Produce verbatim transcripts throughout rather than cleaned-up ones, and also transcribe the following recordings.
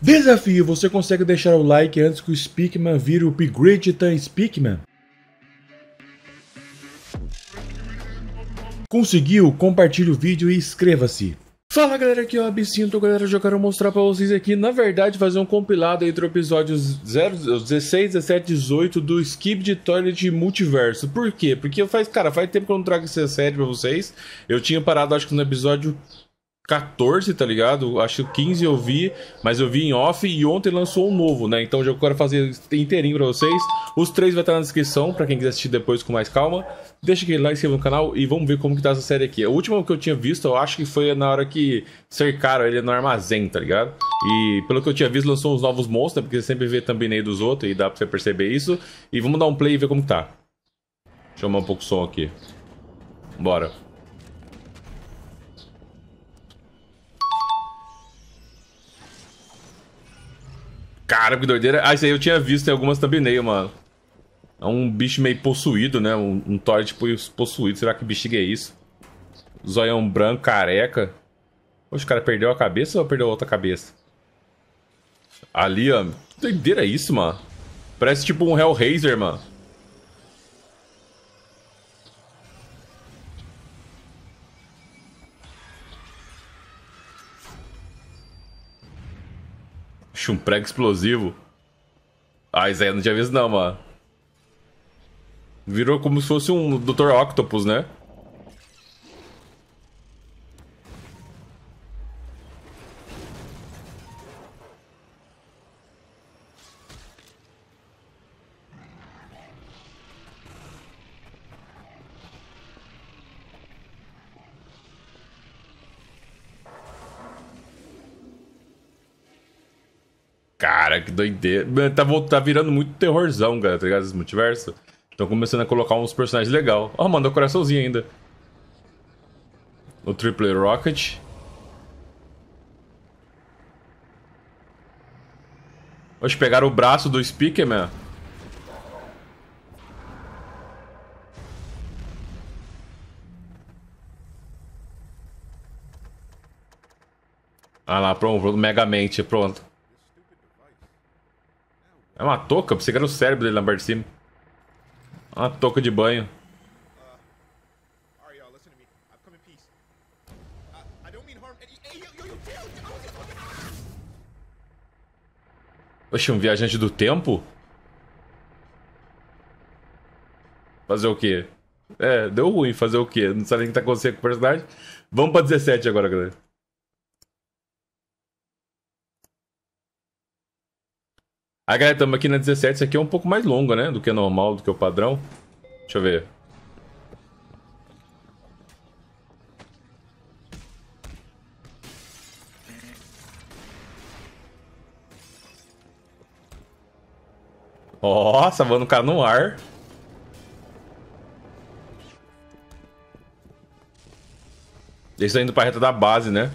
Desafio, você consegue deixar o like antes que o Speakman vire o upgrade Titan Speakman? Conseguiu? Compartilhe o vídeo e inscreva-se. Fala galera, aqui é o Absinto, galera, eu quero mostrar pra vocês aqui, na verdade, fazer um compilado entre episódios zero, dezesseis, dezessete, dezoito do Skibidi Toilet Multiverso. Por quê? Porque faz, cara, faz tempo que eu não trago essa série pra vocês. Eu tinha parado, acho que no episódio quatorze, tá ligado? Acho que quinze eu vi, mas eu vi em off e ontem lançou um novo, né? Então eu quero fazer inteirinho pra vocês. Os três vai estar na descrição, pra quem quiser assistir depois com mais calma. Deixa aquele like, se inscreva no canal e vamos ver como que tá essa série aqui. A última que eu tinha visto, eu acho que foi na hora que cercaram ele no armazém, tá ligado? E pelo que eu tinha visto, lançou uns novos monstros, né? Porque você sempre vê thumbnail dos outros e dá pra você perceber isso. E vamos dar um play e ver como que tá. Deixa eu aumentar um pouco o som aqui. Bora. Cara, que doideira. Ah, isso aí eu tinha visto em algumas thumbnail, mano. É um bicho meio possuído, né? Um, um Thor, tipo, possuído. Será que bexiga é isso? Zoião branco, careca. Poxa, o cara perdeu a cabeça ou perdeu a outra cabeça? Ali, ó. Que doideira é isso, mano? Parece tipo um Hellraiser, mano. Um prego explosivo. Ah, isso aí eu não tinha visto não, mano. Virou como se fosse um doutor Octopus, né? Cara, que doideira. Tá, tá virando muito terrorzão, cara, tá ligado? Esse multiverso. Estão começando a colocar uns personagens legais. Ó, oh, mandou coraçãozinho ainda. O Triple Rocket. Oxe, pegaram o braço do Speakman. Ah lá, pronto, Megamente, pronto. É uma touca? Pensei que era o cérebro dele na parte de cima. Uma touca de banho. Oxe, um viajante do tempo? Fazer o quê? É, deu ruim, fazer o quê? Não sabe nem o que tá acontecendo com o personagem. Vamos pra dezessete agora, galera. Ah, galera, estamos aqui na dezessete. Isso aqui é um pouco mais longa, né? Do que normal, do que o padrão. Deixa eu ver. Ó, salvando o cara no ar. Eles estão indo pra reta da base, né?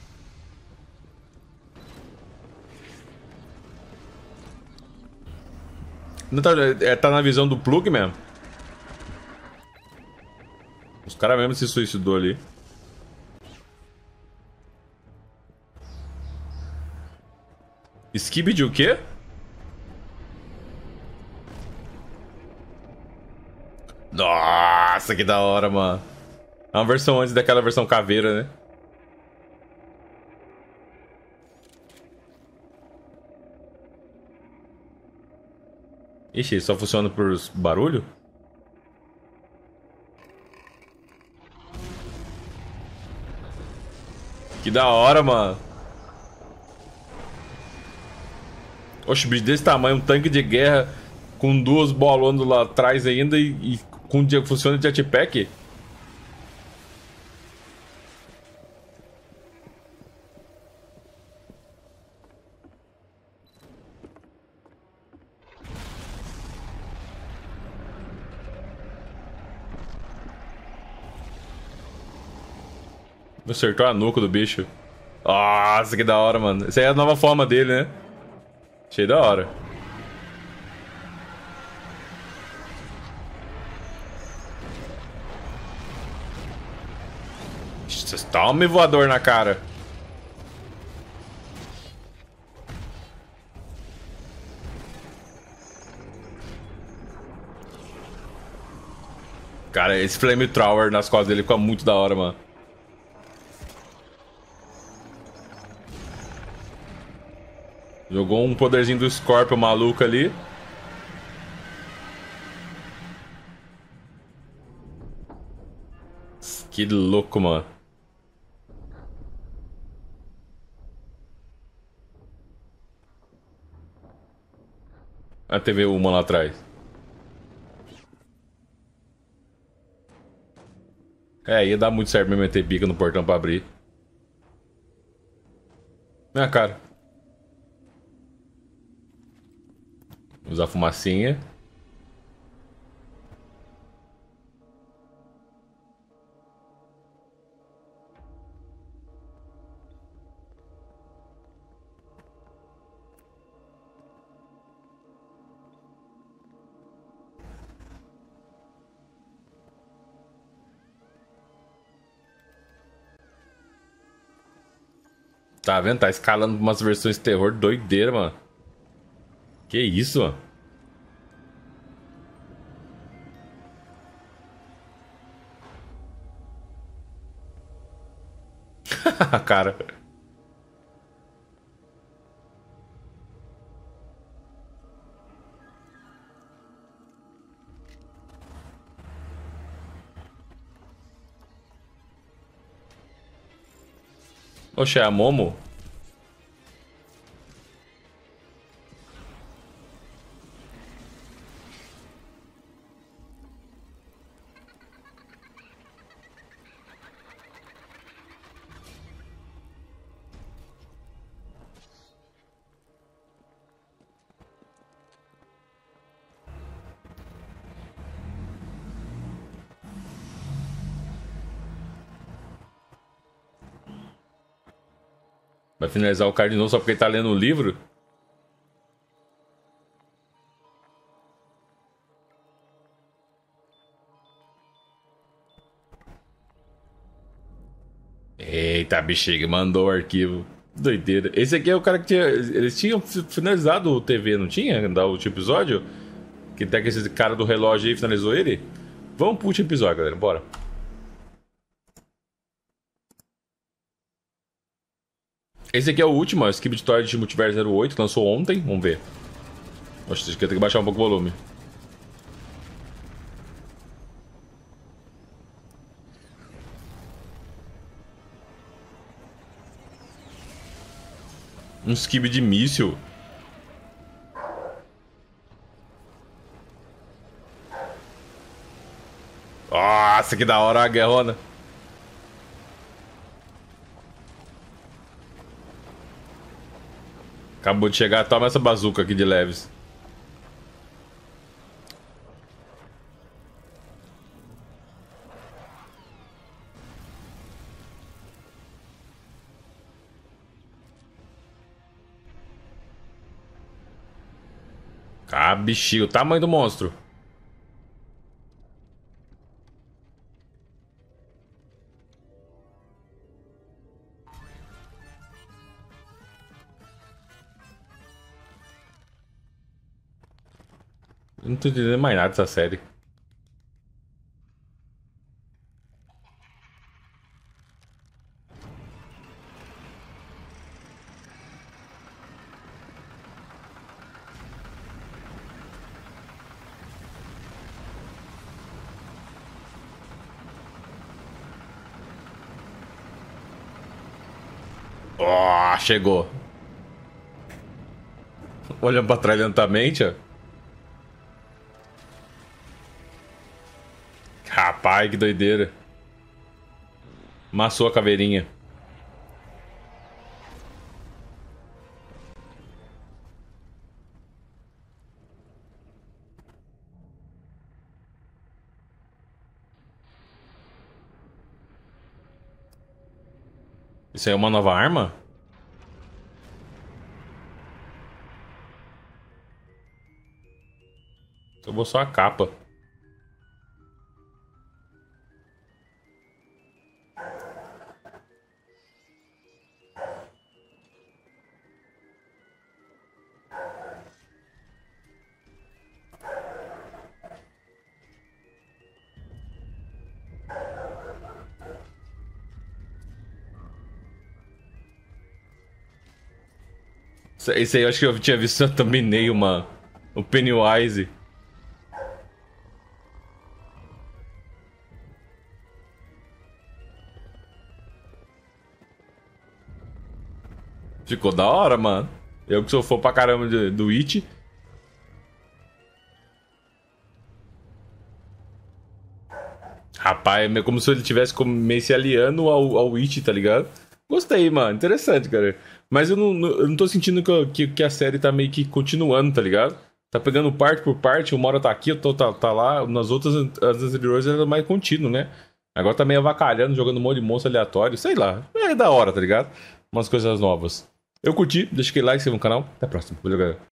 Não tá, é, tá na visão do Plug mesmo. Os caras mesmo se suicidou ali. Skibidi o quê? Nossa, que da hora, mano. É uma versão antes daquela versão caveira, né? Ixi, só funciona por barulho? Que da hora, mano. Oxe, bicho desse tamanho, um tanque de guerra com duas bolonas lá atrás ainda e, e com funciona de jetpack? Acertou a nuca do bicho. Nossa, que da hora, mano. Essa aí é a nova forma dele, né? Achei da hora. Toma voador na cara. Cara, esse Flamethrower nas costas dele fica muito da hora, mano. Jogou um poderzinho do Scorpion maluco ali. Que louco, mano. A T V uma lá atrás. É, ia dar muito certo me meter pica no portão pra abrir. Minha cara. Usar fumacinha. Tá vendo? Tá escalando umas versões de terror doideira, mano. Que isso, mano? Cara. Oxe, é a Momo? Vai finalizar o card de novo só porque ele tá lendo o livro? Eita, bexiga, mandou o arquivo. Doideira. Esse aqui é o cara que tinha. Eles tinham finalizado o T V, não tinha? Da último episódio? Que até que esse cara do relógio aí finalizou ele? Vamos pro último episódio, galera. Bora. Esse aqui é o último, ó, Skip de Torch Multiverse zero oito, que lançou ontem. Vamos ver. Acho que eu tenho que baixar um pouco o volume. Um skip de míssil. Nossa, que da hora a guerrona. Acabou de chegar, toma essa bazuca aqui de leves. Ah, bichinho, o tamanho do monstro. Eu não tô entendendo mais nada dessa série. Ó, chegou. Olhando pra trás lentamente, ó. Rapaz, que doideira. Massou a caveirinha. Isso aí é uma nova arma? Eu vou só a capa. Esse aí eu acho que eu tinha visto no thumbnail, uma... O Pennywise. Ficou da hora, mano. Eu que sou fã pra caramba de, do It. Rapaz, é meio como se ele tivesse meio se aliando ao, ao It, tá ligado? Gostei, mano. Interessante, cara. Mas eu não, eu não tô sentindo que, que, que a série tá meio que continuando, tá ligado? Tá pegando parte por parte, uma hora tá aqui, outra tá, tá lá. Nas outras, as anteriores era mais contínuo, né? Agora tá meio avacalhando, jogando um monte de monstro aleatório. Sei lá. É da hora, tá ligado? Umas coisas novas. Eu curti, deixa aquele like, se inscreva no canal. Até a próxima. Valeu, galera.